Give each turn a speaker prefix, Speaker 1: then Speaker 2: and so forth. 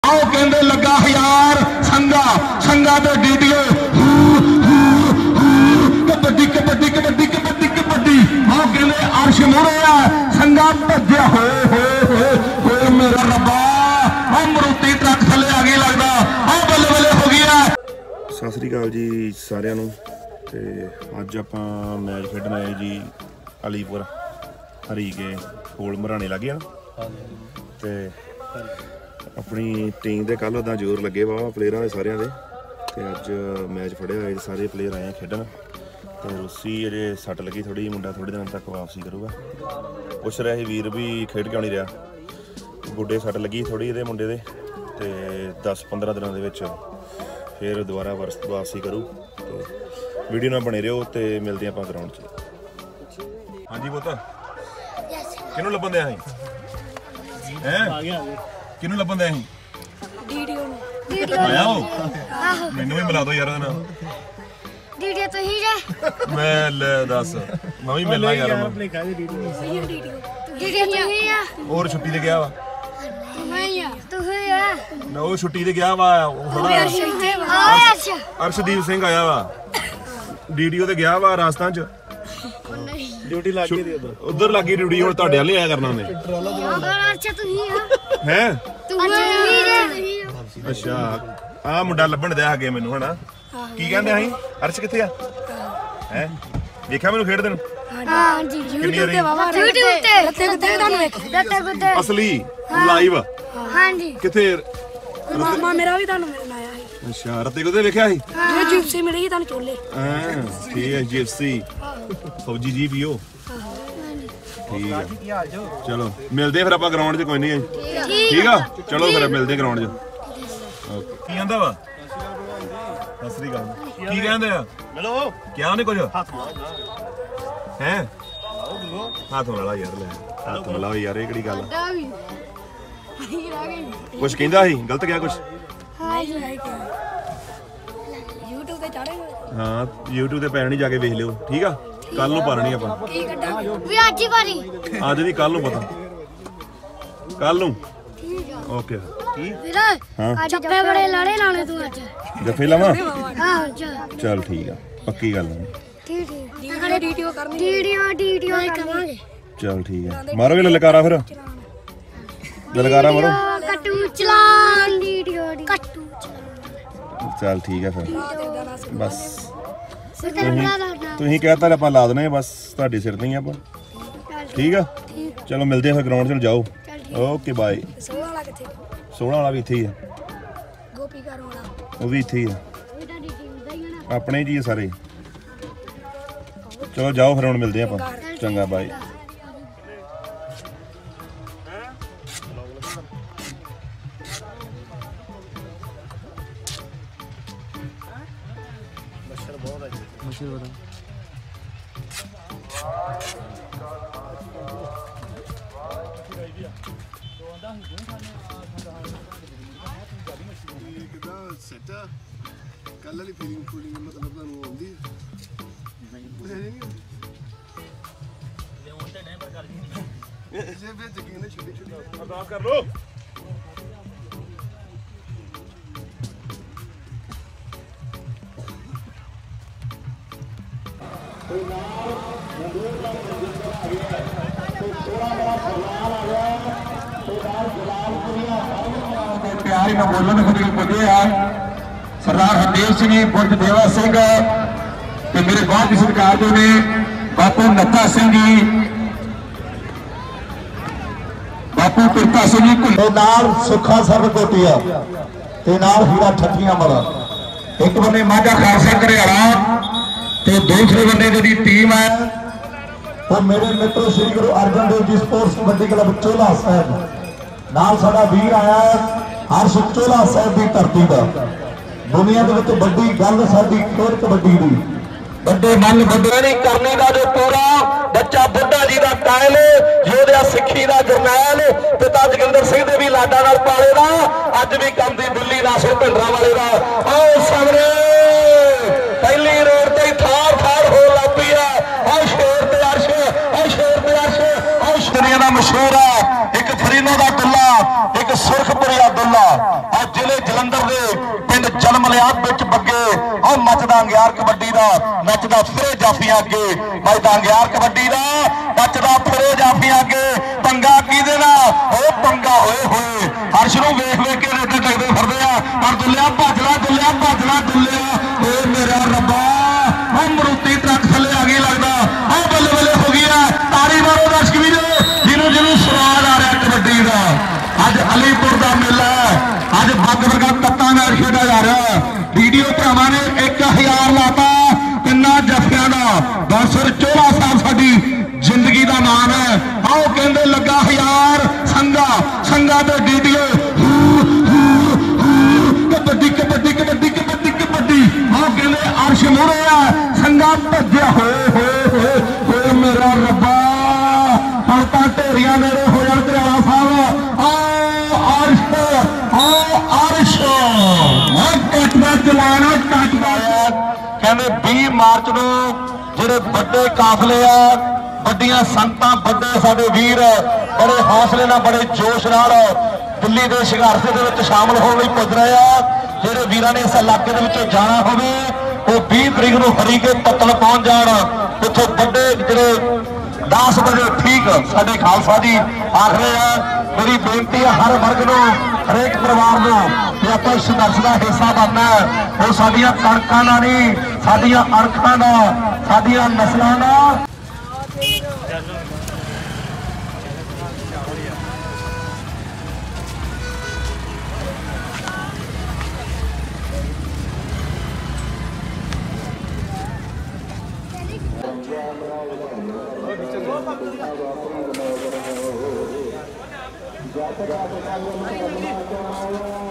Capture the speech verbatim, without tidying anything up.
Speaker 1: आओ कहते लगा हजार संगा संगा तो डीडीओ कबड्डी कबड्डी कबड्डी कबड्डी कबड्डी आओ कहते अर्श मुड़े संगा भज्या हो हो मेरा रब्बा हम मरूती ट्रक थले आ गई लगता आ बल्ले बल्ले हो गया।
Speaker 2: सत श्री अकाल जी सारिਆਂ ਨੂੰ ਤੇ ਅੱਜ ਆਪਾਂ ਮੈਚ ਖੇਡਣ ਆਏ ਜੀ ਅਲੀਪੁਰ ਹਰੀਕੇ ਕੋਲ ਮਰਾਣੇ ਲੱਗੇ ਆ ਤੇ अपनी टीम के कल उदा जोर लगे वाह प्लेयर सारे दे ते अज मैच फड़िया होया सारे प्लेयर आए खेडन ते रूसी अजे सट लगी थोड़ी मुंडा थोड़े दिन तक वापसी करूगा पुछ रहा ही वीर भी खेड क्यों नहीं रहा गुड्डे सट लगी थोड़ी ये मुंडे दे ते दस पंद्रह दिनों के विच फिर दोबारा वापसी करूँ तो वीडियो ना बने रहो तो मिलते हैं ग्राउंड च। हाँ जी पुत किनू लभन दिया है किनू लभन दिया
Speaker 3: वीडियो
Speaker 2: आया हो मैनू भी मिला दो यार
Speaker 3: वीडियो तो ही है
Speaker 2: मैं ले दस मैं भी मिलना यार
Speaker 3: वीडियो तो ही है
Speaker 2: और छुट्टी ते गया वा
Speaker 3: नहीं तो है
Speaker 2: ना वो छुट्टी ते गया वा अर्शदीप सिंह आया वा डीडीओ ते गया वा राजस्थान च ड्यूटी लग गई उधर उधर लग गई ड्यूटी हुण तुहाडे वाले आया करना ने
Speaker 3: अच्छा तू ही है
Speaker 2: हैं
Speaker 3: तू ही
Speaker 2: अच्छा आ मुंडा लभण दिया अगे मैनू हना की कहंदे आही अर्श किथे आ हैं देखा मैनू खेडदे नु
Speaker 3: हां जी यूट्यूब ते बाबा यूट्यूब ते रत्ते कुत्ते ਤੁਹਾਨੂੰ ਵੇਖ रत्ते कुत्ते
Speaker 2: असली लाइव
Speaker 3: हां जी
Speaker 2: किथे
Speaker 3: मामा मेरा भी ਤੁਹਾਨੂੰ ਮਿਲਣ ਆਇਆ ਸੀ
Speaker 2: अच्छा रत्ते कुत्ते वेखिया ਸੀ
Speaker 3: जो जिप्सी मिलेगी ਤੁਹਾਨੂੰ चोले
Speaker 2: हां ठीक है जिप्सी फौजी जी पियो ठीक है चलो मिलते फिर आप ग्राउंड च कोई नहीं ठीक है चलो फिर मिलते ग्राउंड च की आंदा वा सत श्री अकाल की कहंदे आ मिलो क्या नहीं कुछ हैं हाथ वाला यार ले हाथ वाला यार ये किहड़ी गल कुछ कहंदा ही गलत क्या कुछ
Speaker 3: हां जी यूट्यूब ਤੇ ਚੜੇਗਾ
Speaker 2: हाँ यूट्यूब ਤੇ ਪੈਣੀ ਜਾ ਕੇ ਵੇਖ ਲਿਓ ਠੀਕ ਆ ਕੱਲ ਨੂੰ ਪਾਣੀ ਆਪਾਂ
Speaker 3: ਕੀ ਕੱਢਾਂ ਵੀ ਅੱਜ ਹੀ ਪਾਣੀ
Speaker 2: ਅੱਜ ਦੀ ਕੱਲ ਨੂੰ ਪਤਾ ਕੱਲ ਨੂੰ
Speaker 3: ਠੀਕ ਆ
Speaker 2: ਓਕੇ ਕੀ
Speaker 3: ਵੀਰ
Speaker 2: ਹਾਂ
Speaker 3: ਚੱਪੇ ਬੜੇ ਲਾੜੇ ਲਾਣੇ ਤੂੰ ਅੱਜ
Speaker 2: ਜੱਫੇ ਲਾਵਾਂ
Speaker 3: ਹਾਂ ਚੱਲ
Speaker 2: ਚੱਲ ਠੀਕ ਆ ਪੱਕੀ ਗੱਲ ਹੈ
Speaker 3: ਠੀਕ ਠੀਕ ਨਾਲੇ ਵੀਡੀਓ ਕਰਨੀ ਵੀਡੀਓ ਵੀਡੀਓ ਕਰਾਂਗੇ
Speaker 2: ਚੱਲ ਠੀਕ ਆ ਮਾਰੋਗੇ ਲਲਕਾਰਾ ਫਿਰ ਲਲਕਾਰਾ ਮਾਰੋ
Speaker 3: ਕੱਟੂ ਚਲਾਨ ਵੀਡੀਓ ਕੱਟੂ
Speaker 2: ਚੱਲ ਠੀਕ ਆ ਫਿਰ ਬਸ
Speaker 3: ਤੁਸੀਂ
Speaker 2: ਤੁਸੀਂ ਕਹਿਤਾ ਆਪਾਂ ਲਾ ਦਨੇ ਬਸ ਤੁਹਾਡੇ ਸਿਰ ਤੇ ਹੀ ਆਪਾਂ ਠੀਕ ਆ ਚਲੋ ਮਿਲਦੇ ਆ ਫਿਰ ਗਰਾਊਂਡ 'ਚ ਜਾਓ ਓਕੇ ਬਾਏ
Speaker 3: ਸੋਹਣਾ ਵਾਲਾ ਕਿੱਥੇ
Speaker 2: ਸੋਹਣਾ ਵਾਲਾ ਵੀ ਇੱਥੇ ਹੀ ਆ
Speaker 3: ਗੋਪੀ ਘਰ ਵਾਲਾ
Speaker 2: ਉਹ ਵੀ ਇੱਥੇ ਹੀ ਆ ਆਪਣੇ ਜੀ ਸਾਰੇ ਚਲੋ ਜਾਓ ਫਿਰ ਹੁਣ ਮਿਲਦੇ ਆ ਆਪਾਂ ਚੰਗਾ ਬਾਏ
Speaker 4: मशहूर बता
Speaker 5: सेट कल वाली फीलिंग फूलिंग मतलब ਤੁਹਾਨੂੰ ਆਉਂਦੀ ਨਹੀਂ ਜੇ ਵੇ ਜਗੀ ਨੇ ਛੋਟੀ ਛੋਟੀ
Speaker 2: ਅਰਦਾਸ ਕਰ ਲੋ
Speaker 1: प्यार ही ना बोलन खुद पुजे है सरदार हरदेव सिंह बुर्ज देवा सिंह ते मेरे बहुत की सरकार जो ने बापू नत्था सिंह जी बापू पिरता सिंह जी
Speaker 6: ते नाल सुखा सर कोटिया ते नाल हीरा ठट्ठियां मरा
Speaker 1: एक बने माझा खालसा घरियाला ते दूसरे बने जी टीम है
Speaker 6: वो मेरे मित्र श्री गुरु अर्जन देव जी स्पोर्ट्स कबड्डी क्लब चोला साहब नाल साडा वीर आया हर्ष चोला साहब की धरती का दुनिया के बड़ी गल साडी खेल कबड्डी की
Speaker 1: बड़े मन बड़े करने का जो पूरा बच्चा बुढ़ा जी का कायल योद्धा सिखी का जरनैल पिता जोगिंदर सिंह दे भी लाडा नाल पाले का अज भी कम दी बुली राशन भिंडरा वाले का आओ सामने पहली रोड ते थार थार हो लग पई है आओ शेर ते अर्श आओ शेर ते अर्श आओ दुनिया का मशहूर है एक फरीदा का दुल्ला एक सुरखपुरी का दुल्ला ਜਲੰਧਰ ਦੇ ਪਿੰਡ ਜਲਮਲਿਆਦ ਵਿੱਚ ਬੱਗੇ ਉਹ ਮੱਚਦਾ ਅੰਗਿਆਰ ਕਬੱਡੀ ਦਾ ਨੱਚਦਾ ਫਿਰੇ ਜਾਫੀਆਂ ਅੱਗੇ ਮੱਚਦਾ ਅੰਗਿਆਰ ਕਬੱਡੀ ਦਾ ਨੱਚਦਾ ਫਿਰੇ ਜਾਫੀਆਂ ਅੱਗੇ ਪੰਗਾ ਕਿਹਦੇ ਨਾਲ ਉਹ ਪੰਗਾ ਹੋਏ ਹੋਏ ਹਰਸ਼ ਨੂੰ ਵੇਖ ਵੇਖ ਕੇ ਰੇਤੇ ਟਕਦੇ ਫਿਰਦੇ ਆ ਪਰ ਦੁੱਲਿਆ ਭੱਜਣਾ ਦੁੱਲਿਆ ਭੱਜਣਾ ਦੁੱਲਿਆ ਓਏ ਮੇਰਾ ਰੱਬਾ ਉਹ ਮਰੂਤੀ ਟਰੱਕ ਥੱਲੇ ਆ ਗਈ ਲੱਗਦਾ ਉਹ ਬੱਲੇ ਬੱਲੇ ਹੋ ਗਈ ਆ ਤਾੜੀ ਮਾਰੋ ਦਰਸ਼ਕ ਵੀਰੋ ਜਿਹਨੂੰ ਜਿਹਨੂੰ ਸਵਾਦ ਆ ਰਿਹਾ ਕਬੱਡੀ ਦਾ ਅੱਜ ਅਲੀਪੁਰ ਦਾ ਮੇਲਾ ਅੱਜ ਵੱਗ ਵਰਗਾ ਤੱਤਾਂ ਨਾਲ ਖੇਡਿਆ ਜਾ ਰਿਹਾ ਵੀਡੀਓ ਭਰਾਵਾਂ ਨੇ ਇੱਕ ਹਜ਼ਾਰ ਲਾਤਾ ਤਿੰਨਾਂ ਜੱਫਿਆਂ ਦਾ ਬਾਂਸੁਰ ਚੋਲਾ ਸਾਹਿਬ ਸਾਡੀ ਜ਼ਿੰਦਗੀ ਦਾ ਮਾਣ ਹੈ ਆਓ ਕਹਿੰਦੇ ਲੱਗਾ ਹਜ਼ਾਰ ਸੰਗਾ ਸੰਗਾ ਤੇ ਡੀਡੀਓ ਕਬੱਡੀ ਕਬੱਡੀ ਕਬੱਡੀ ਕਬੱਡੀ ਕਬੱਡੀ ਆਓ ਕਹਿੰਦੇ ਅਰਸ਼ ਮੋੜੇ ਆ ਸੰਗਾ ਭੱਜਿਆ ਹੋਏ ਹੋਏ ਹੋਏ ਹੋਏ ਮੇਰਾ ਰੱਬਾ ਹੁਣ ਤਾਂ ਢੇਰੀਆਂ ਨੇੜੇ ਹੋ ਜਾਣ ਘਰਿਆਲਾ ਸਾਹਿਬ ਆਓ ਅਰਸ਼ ਆਓ ਅਰਸ਼ ਆ ਕੱਟਦਾ ਚਲਾਣਾ ਕੱਟਦਾ ਕਹਿੰਦੇ ਵੀਹ ਮਾਰਚ ਨੂੰ ਜਿਹੜੇ ਵੱਡੇ ਕਾਫਲੇ ਆ ਵੱਡੀਆਂ ਸੰਗਤਾਂ ਵੱਡੇ ਸਾਡੇ ਵੀਰ ਬੜੇ ਹੌਸਲੇ ਨਾਲ ਬੜੇ ਜੋਸ਼ ਨਾਲ ਦਿੱਲੀ ਦੇ ਸੰਘਰਸ਼ ਦੇ ਵਿੱਚ ਸ਼ਾਮਲ ਹੋਣ ਲਈ ਪੁੱਜ ਰਹੇ ਆ ਜਿਹੜੇ ਵੀਰਾਂ ਨੇ ਇਸ ਇਲਾਕੇ ਦੇ ਵਿੱਚੋਂ ਜਾਣਾ ਹੋਵੇ ਉਹ ਵੀਹ ਤਰੀਕ ਨੂੰ ਹਰੀਕੇ ਪੱਤਲ ਪਹੁੰਚ ਜਾਣ ਉੱਥੋਂ ਵੱਡੇ ਜਿਹੜੇ ਦਸ ਵਜੇ ਠੀਕ ਸਾਡੇ ਖਾਲਸਾ ਜੀ ਆਖ ਰਹੇ ਆ ਮੇਰੀ ਬੇਨਤੀ ਹੈ ਹਰ ਵਰਗ ਨੂੰ ਹਰੇਕ ਪਰਿਵਾਰ ਨੂੰ ਕਿ ਆਪਾਂ ਸੰਘਰਸ਼ ਦਾ ਹਿੱਸਾ ਬਣਨਾ ਉਹ ਸਾਡੀਆਂ ਕਣਕਾਂ ਦਾ ਨਹੀਂ ਸਾਡੀਆਂ ਅਣਖਾਂ ਦਾ ਸਾਡੀਆਂ ਨਸਲਾਂ ਦਾ
Speaker 6: Jatuh